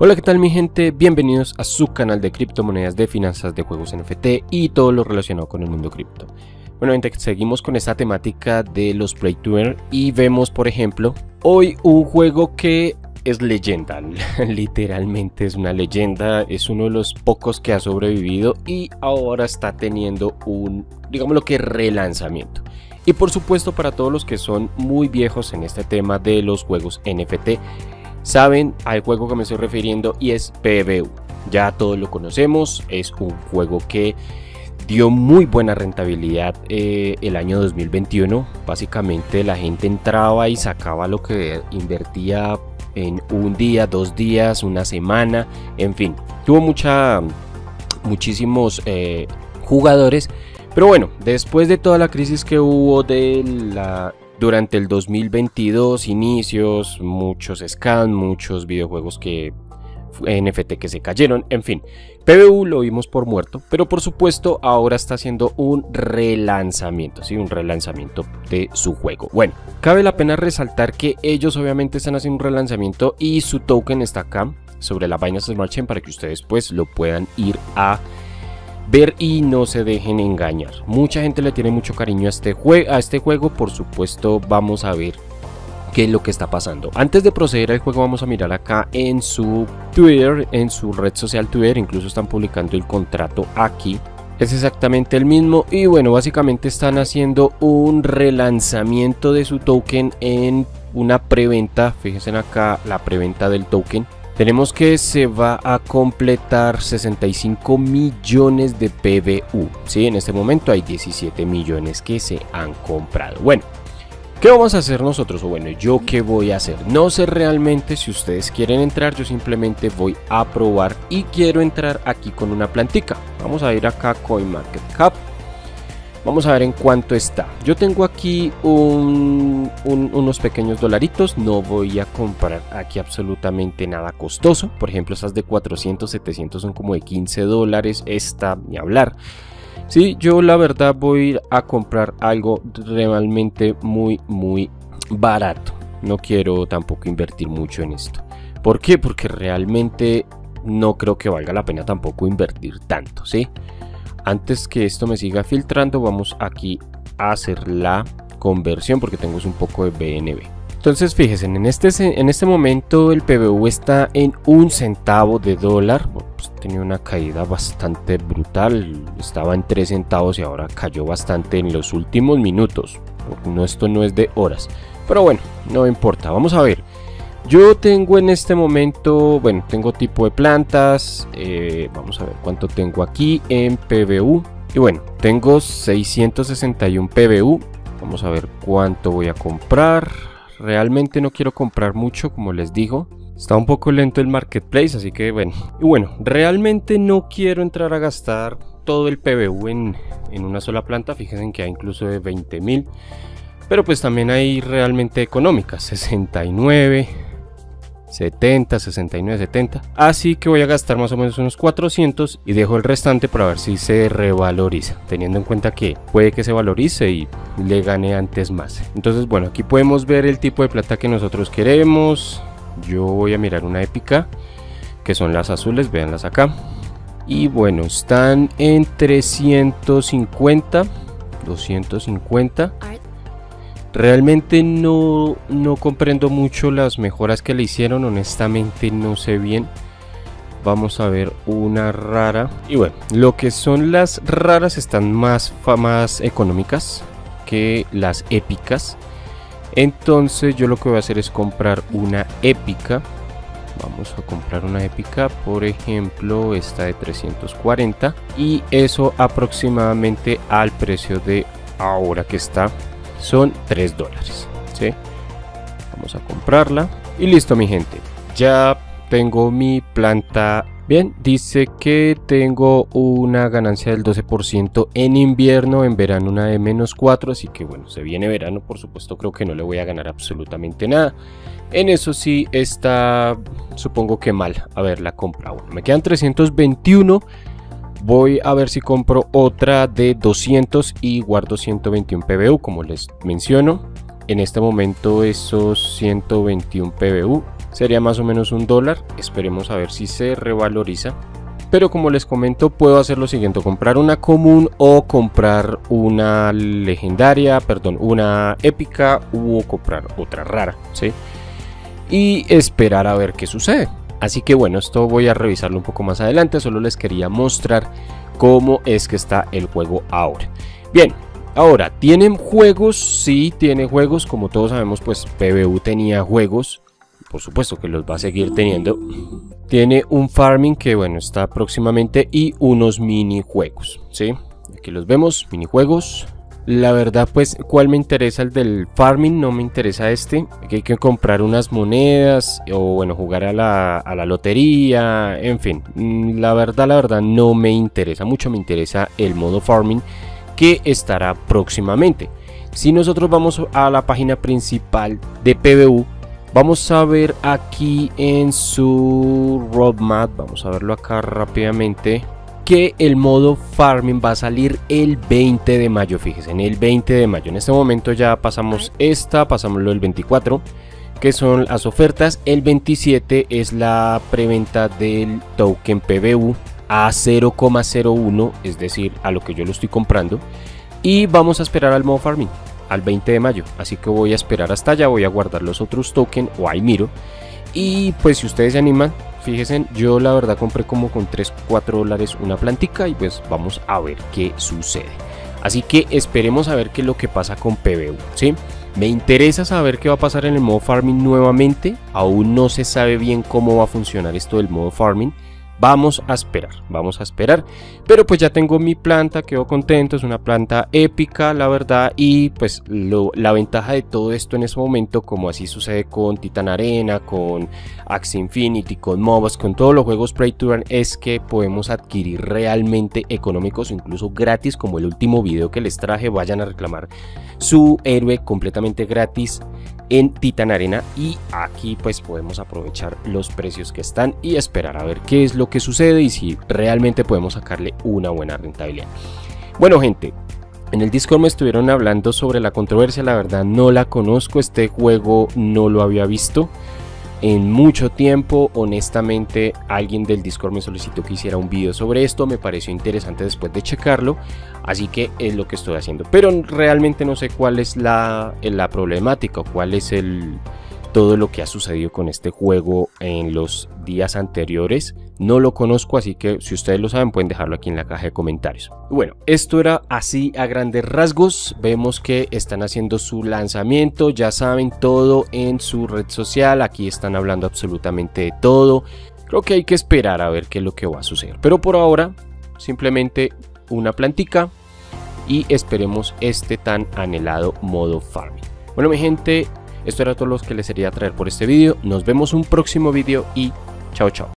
Hola, ¿qué tal mi gente? Bienvenidos a su canal de criptomonedas, de finanzas, de juegos NFT y todo lo relacionado con el mundo cripto. Bueno, gente, seguimos con esta temática de los Play to Earn y vemos, por ejemplo, hoy un juego que es leyenda, literalmente es una leyenda, es uno de los pocos que ha sobrevivido y ahora está teniendo un, digámoslo que relanzamiento. Y por supuesto, para todos los que son muy viejos en este tema de los juegos NFT, saben al juego que me estoy refiriendo y es PvU. Ya todos lo conocemos, es un juego que dio muy buena rentabilidad el año 2021. Básicamente la gente entraba y sacaba lo que invertía en un día, 2 días, una semana, en fin. Tuvo muchísimos jugadores, pero bueno, después de toda la crisis que hubo durante el 2022, inicios, muchos scams, muchos videojuegos NFT que se cayeron, en fin, PvU lo vimos por muerto, pero por supuesto ahora está haciendo un relanzamiento, ¿sí? Un relanzamiento de su juego. Bueno, cabe la pena resaltar que ellos obviamente están haciendo un relanzamiento y su token está acá sobre la Binance Smart Chain para que ustedes pues lo puedan ir a ver y no se dejen engañar. Mucha gente le tiene mucho cariño a este juego, por supuesto. Vamos a ver qué es lo que está pasando. Antes de proceder al juego, vamos a mirar acá en su Twitter, en su red social Twitter. Incluso están publicando el contrato aquí. Es exactamente el mismo y bueno, básicamente están haciendo un relanzamiento de su token en una preventa. Fíjense acá la preventa del token. Tenemos que se va a completar 65 millones de PvU. ¿Sí? En este momento hay 17 millones que se han comprado. Bueno, ¿qué vamos a hacer nosotros? O bueno, ¿yo qué voy a hacer? No sé realmente si ustedes quieren entrar. Yo simplemente voy a probar y quiero entrar aquí con una plantica. Vamos a ir acá a CoinMarketCap. Vamos a ver en cuánto está. Yo tengo aquí unos pequeños dolaritos. No voy a comprar aquí absolutamente nada costoso. Por ejemplo, estas de 400, 700 son como de 15 dólares. Esta, ni hablar. Sí, yo la verdad voy a comprar algo realmente muy barato. No quiero tampoco invertir mucho en esto. ¿Por qué? Porque realmente no creo que valga la pena tampoco invertir tanto, ¿sí? Antes que esto me siga filtrando, vamos aquí a hacer la conversión porque tengo un poco de BNB. Entonces fíjense, en este momento el PvU está en 1 centavo de dólar. Pues, tenía una caída bastante brutal, estaba en 3 centavos y ahora cayó bastante en los últimos minutos. No, esto no es de horas, pero bueno, no importa. Vamos a ver. Yo tengo en este momento, bueno, tengo tipo de plantas, vamos a ver cuánto tengo aquí en PvU. Y bueno, tengo 661 PvU, vamos a ver cuánto voy a comprar. Realmente no quiero comprar mucho, como les digo. Está un poco lento el marketplace, así que bueno. Y bueno, realmente no quiero entrar a gastar todo el PvU en una sola planta. Fíjense que hay incluso de 20.000. Pero pues también hay realmente económicas, 69... 70, 69, 70. Así que voy a gastar más o menos unos 400 y dejo el restante para ver si se revaloriza, teniendo en cuenta que puede que se valorice y le gane antes más. Entonces bueno, aquí podemos ver el tipo de plata que nosotros queremos. Yo voy a mirar una épica, que son las azules, véanlas acá. Y bueno, están en 350, 250. Realmente no comprendo mucho las mejoras que le hicieron, honestamente no sé bien. Vamos a ver una rara. Y bueno, lo que son las raras están más económicas que las épicas. Entonces yo lo que voy a hacer es comprar una épica. Vamos a comprar una épica, por ejemplo esta de 340. Y eso aproximadamente al precio de ahora que está. Son 3 dólares, ¿sí? Vamos a comprarla y listo mi gente, ya tengo mi planta. Bien, dice que tengo una ganancia del 12% en invierno, en verano una de -4, así que bueno, se viene verano, por supuesto creo que no le voy a ganar absolutamente nada. En eso sí está, supongo que mal. A ver, la compra, bueno, me quedan 321. Voy a ver si compro otra de 200 y guardo 121 PvU, como les menciono. En este momento esos 121 PvU sería más o menos $1. Esperemos a ver si se revaloriza. Pero como les comento, puedo hacer lo siguiente: comprar una común o comprar una legendaria, perdón, una épica, o comprar otra rara, ¿sí? Y esperar a ver qué sucede. Así que bueno, esto voy a revisarlo un poco más adelante. Solo les quería mostrar cómo es que está el juego ahora. Bien, ahora, ¿tienen juegos? Sí, tiene juegos. Como todos sabemos, pues PBU tenía juegos. Por supuesto que los va a seguir teniendo. Tiene un farming que bueno, está próximamente, y unos minijuegos, ¿sí? Aquí los vemos, minijuegos. La verdad, pues, ¿cuál me interesa? El del farming, no me interesa este. Aquí hay que comprar unas monedas o bueno, jugar a la lotería, en fin. La verdad no me interesa mucho, me interesa el modo farming que estará próximamente. Si nosotros vamos a la página principal de PBU, vamos a ver aquí en su roadmap, vamos a verlo acá rápidamente, que el modo farming va a salir el 20 de mayo, fíjense, en el 20 de mayo. En este momento ya pasamos pasamos lo del 24, que son las ofertas. El 27 es la preventa del token PBU a 0,01, es decir, a lo que yo lo estoy comprando. Y vamos a esperar al modo farming al 20 de mayo, así que voy a esperar hasta allá, voy a guardar los otros tokens o ahí miro. Y pues si ustedes se animan, fíjense, yo la verdad compré como con 3-4 dólares una plantica, y pues vamos a ver qué sucede. Así que esperemos a ver qué es lo que pasa con PBU, ¿sí? Me interesa saber qué va a pasar en el modo farming nuevamente. Aún no se sabe bien cómo va a funcionar esto del modo farming. Vamos a esperar, pero pues ya tengo mi planta, quedo contento, es una planta épica, la verdad. Y pues la ventaja de todo esto en ese momento, como así sucede con Titan Arena, con Axie Infinity, con MOBAs, con todos los juegos Play to Earn, es que podemos adquirir realmente económicos o incluso gratis, como el último video que les traje. Vayan a reclamar su héroe completamente gratis en Titan Arena, y aquí pues podemos aprovechar los precios que están y esperar a ver qué es lo que sucede y si realmente podemos sacarle una buena rentabilidad. Bueno, gente, en el Discord me estuvieron hablando sobre la controversia. La verdad no la conozco, este juego no lo había visto en mucho tiempo. Honestamente, alguien del Discord me solicitó que hiciera un video sobre esto, me pareció interesante después de checarlo, así que es lo que estoy haciendo. Pero realmente no sé cuál es la problemática, o cuál es todo lo que ha sucedido con este juego en los días anteriores. No lo conozco, así que si ustedes lo saben pueden dejarlo aquí en la caja de comentarios. Bueno, esto era así a grandes rasgos. Vemos que están haciendo su lanzamiento, ya saben, todo en su red social. Aquí están hablando absolutamente de todo. Creo que hay que esperar a ver qué es lo que va a suceder, pero por ahora simplemente una plantica y esperemos este tan anhelado modo farming. Bueno, mi gente, esto era todo lo que les quería traer por este video. Nos vemos un próximo video y chao chao.